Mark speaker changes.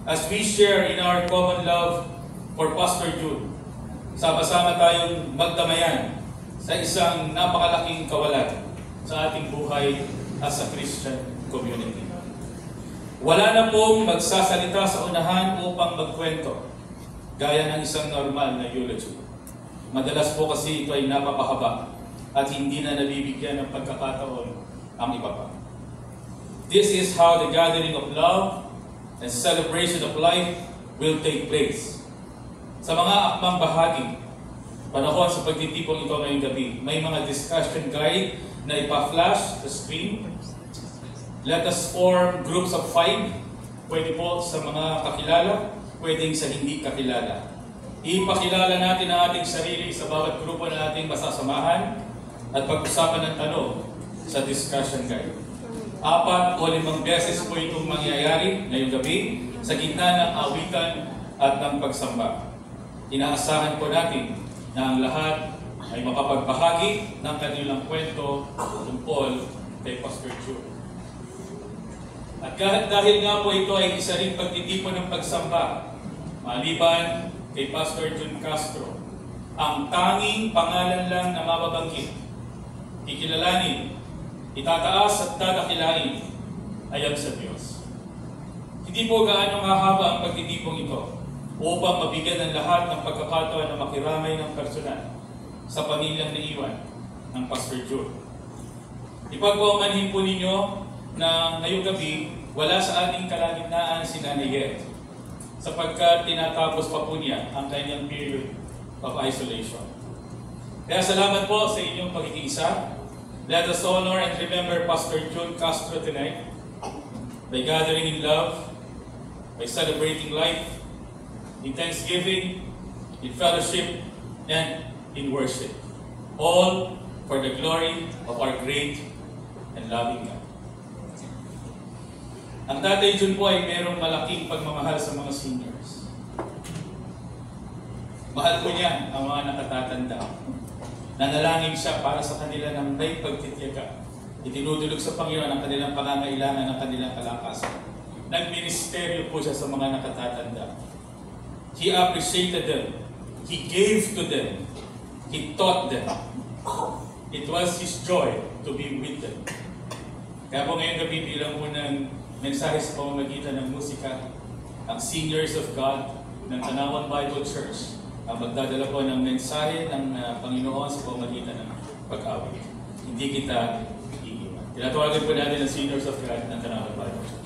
Speaker 1: as we share in our common love for Pastor June, sama-sama tayong magdamayan sa isang napakalaking kawalan sa ating buhay as a Christian community. Wala na pong magsasalita sa unahan upang magkwento, gaya ng isang normal na eulogy. Madalas po kasi ito ay napapahaba at hindi na nabibigyan ng pagkakataon ang iba pa. This is how the gathering of love and celebration of life will take place. Sa mga akmang bahagi, panahon sa pagtitipon ito ngayong gabi, may mga discussion guide na ipa-flash sa screen. Let us form groups of 5. Pwede po sa mga kakilala, pwedeng sa hindi kakilala. Ipakilala natin ang ating sarili sa bawat grupo na ating masasamahan at pag-usapan ng tanong sa discussion guide. 4 o 5 beses po itong mangyayari ngayong gabi sa gitna ng awitan at ng pagsamba. Inaasahan po natin na ang lahat ay makapagbahagi ng kanilang kwento tungkol kay Pastor June. At dahil nga po ito ay isa ring pagtitipon ng pagsamba, maliban kay Pastor June Castro, ang tanging pangalan lang na mababanggit, kikilalanin, itataas at dadakilain ay ang sa Diyos. Hindi po gaano mahaba ang pagtitipong ito upang mabigyan ng lahat ng pagkakataon na makiramay ng personal sa pamilyang naiwan ng Pastor June. Ipagpamanhin po ninyo na ngayong gabi, wala sa ating kalagitnaan si Nanay Yet, sapagkat tinatapos pa po niya ang kanyang period of isolation. Kaya salamat po sa inyong pagkikiisa. Let us honor and remember Pastor June Castro tonight by gathering in love, by celebrating life, in thanksgiving, in fellowship, and in worship. All for the glory of our great and loving God. Ang Tatay June po ay mayroong malaking pagmamahal sa mga seniors. Mahal po niya ang mga nakatatanda. Nanalangin siya para sa kanila ng may pagtitiyaga. Itinudulog sa Panginoon ang kanilang pangangailangan ng kanilang kalakasan. Nagministeryo po siya sa mga nakatatanda. He appreciated them. He gave to them. He taught them. It was His joy to be with them. Kaya po ngayong gabi bilang unang mensahe sa pamamagitan ng musika, ang Seniors of God ng Tanawan Bible Church ang magdadala po ng mensahe ng Panginoon sa pamamagitan ng pag-awit. Hindi kita iiwan. Tinatawagan po natin ang Seniors of God ng Tanawan Bible Church.